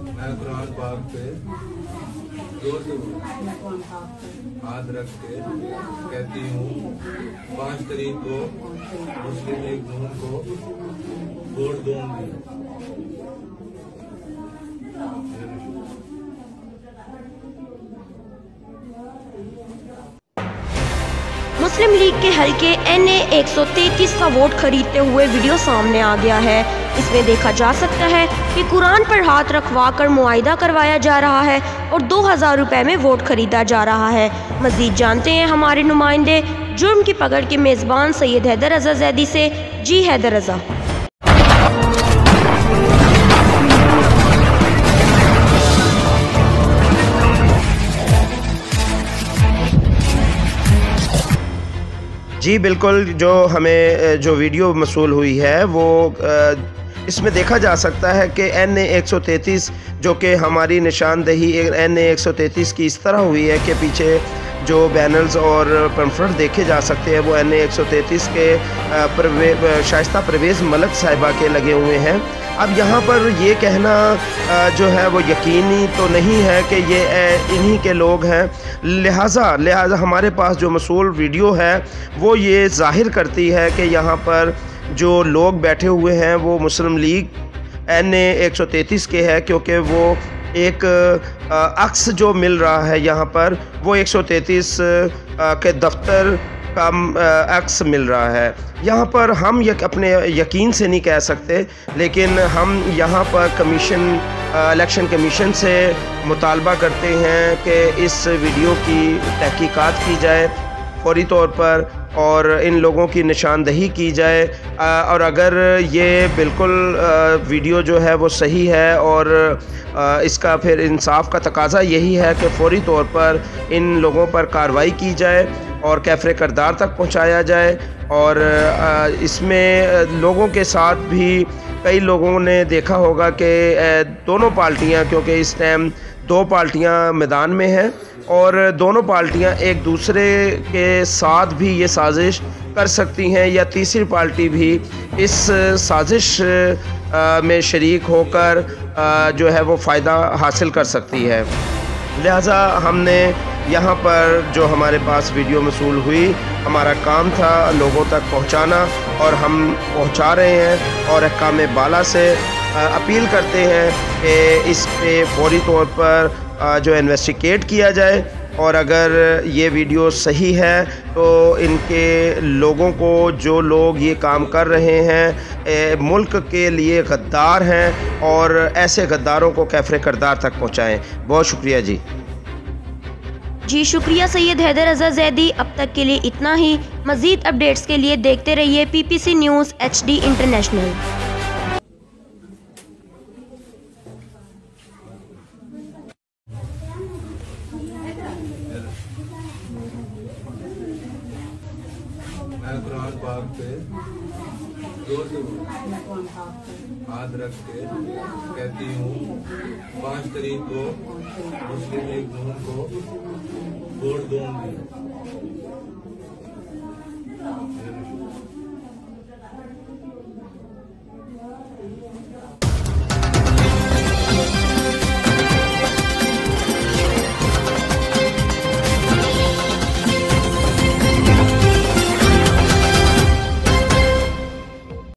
मैं कुरान पाक पे जोर से हाथ रख के कहती हूँ 5 तारीख को मुस्लिम लीग नून को वोट दूंगी। मुस्लिम लीग के हलके NA 133 का वोट खरीदते हुए वीडियो सामने आ गया है। इसमें देखा जा सकता है कि कुरान पर हाथ रखवा कर मुआहिदा करवाया जा रहा है और 2000 रुपए में वोट खरीदा जा रहा है। मजीद जानते हैं हमारे नुमाइंदे जुर्म की पकड़ के मेज़बान सैयद हैदर रज़ा ज़ैदी से। जी हैदर रज़ा। जी बिल्कुल, जो हमें जो वीडियो मसूल हुई है वो इसमें देखा जा सकता है कि NA 133 जो कि हमारी निशानदही NA 133 की इस तरह हुई है कि पीछे जो बैनर्स और पम्फलेट देखे जा सकते हैं वो NA 133 के शाइस्ता परवेज़ मलक साहिबा के लगे हुए हैं। अब यहाँ पर ये कहना जो है वो यकीनी तो नहीं है कि ये इन्हीं के लोग हैं, लिहाजा हमारे पास जो मसूल वीडियो है वो ये ज़ाहिर करती है कि यहाँ पर जो लोग बैठे हुए हैं वो मुस्लिम लीग NA 133 के है, क्योंकि वो एक अक्स जो मिल रहा है यहाँ पर वो 133 के दफ्तर का अक्स मिल रहा है। यहाँ पर हम अपने यकीन से नहीं कह सकते, लेकिन हम यहाँ पर इलेक्शन कमीशन से मुतालबा करते हैं कि इस वीडियो की तहकीकात की जाए फौरी तौर पर और इन लोगों की निशानदही की जाए, और अगर ये बिल्कुल वीडियो जो है वो सही है और इसका फिर इंसाफ का तकाजा यही है कि फौरी तौर पर इन लोगों पर कार्रवाई की जाए और कैफरे करदार तक पहुंचाया जाए। और इसमें लोगों के साथ भी कई लोगों ने देखा होगा कि दोनों पार्टियां, क्योंकि इस टाइम 2 पार्टियां मैदान में हैं और दोनों पार्टियां एक दूसरे के साथ भी ये साजिश कर सकती हैं या तीसरी पार्टी भी इस साजिश में शरीक होकर जो है वो फ़ायदा हासिल कर सकती है। लिहाजा हमने यहाँ पर जो हमारे पास वीडियो मसूल हुई, हमारा काम था लोगों तक पहुँचाना और हम पहुँचा रहे हैं और अहकाम बाला से अपील करते हैं कि इस पे फौरी तौर पर जो इन्वेस्टिगेट किया जाए और अगर ये वीडियो सही है तो इनके लोगों को, जो लोग ये काम कर रहे हैं, मुल्क के लिए गद्दार हैं और ऐसे गद्दारों को कैफरे करदार तक पहुँचाएँ। बहुत शुक्रिया जी शुक्रिया सैयद हैदर रज़ा ज़ैदी। अब तक के लिए इतना ही। मज़ीद अपडेट्स के लिए देखते रहिए PPC न्यूज़ HD इंटरनेशनल। मैं कुरान पाक पे जोर से हाथ रख के कहती हूँ 5 तारीख को मुस्लिम लीग नून को वोट दूंगी।